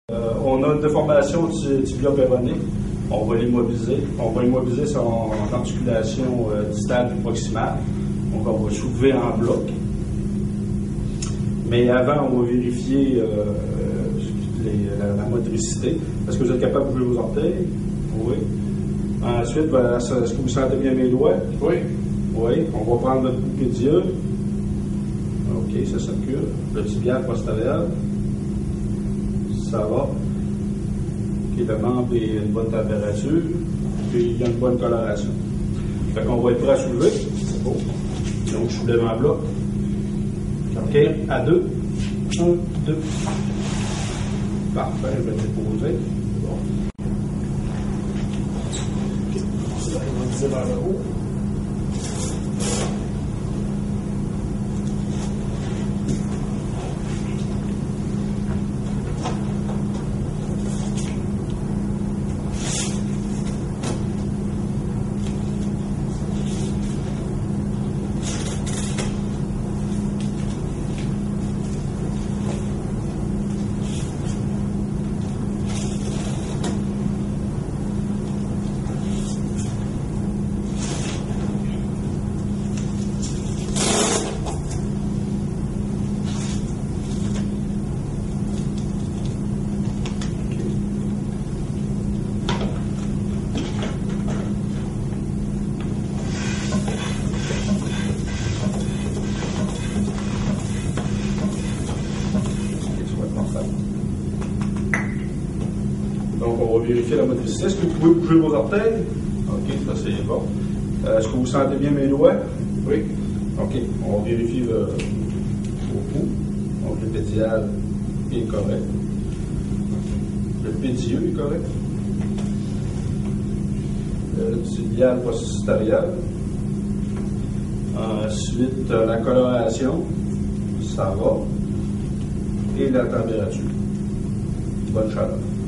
On a une déformation du tibia péroné. On va l'immobiliser. On va immobiliser son articulation distale et proximale. Donc, on va soulever en bloc. Mais avant, on va vérifier la motricité. Est-ce que vous êtes capable de bouger vos orteils? Oui. Ensuite, est-ce que vous sentez bien mes doigts? Oui. Oui. On va prendre notre bout pédieux. OK, ça circule. Le tibial postérieur. Ça va. OK, le membre est à une bonne température. Puis il y a une bonne coloration. Fait qu'on va être prêt à soulever. C'est beau. Donc, je soulève en bloc. OK, à 2. 1, 2. Parfait, je vais déposer. C'est bon. OK. On va viser vers le haut. Donc, on va vérifier la motricité. Est-ce que vous pouvez bouger vos orteils? OK, ça c'est bon. Est-ce que vous sentez bien mes doigts? Oui. OK, on va vérifier le pouls. Donc, le pédial est correct. Le pédieux est correct. Le tibial postérieur. Ensuite, la coloration, ça va. Et la température. Bonne chaleur.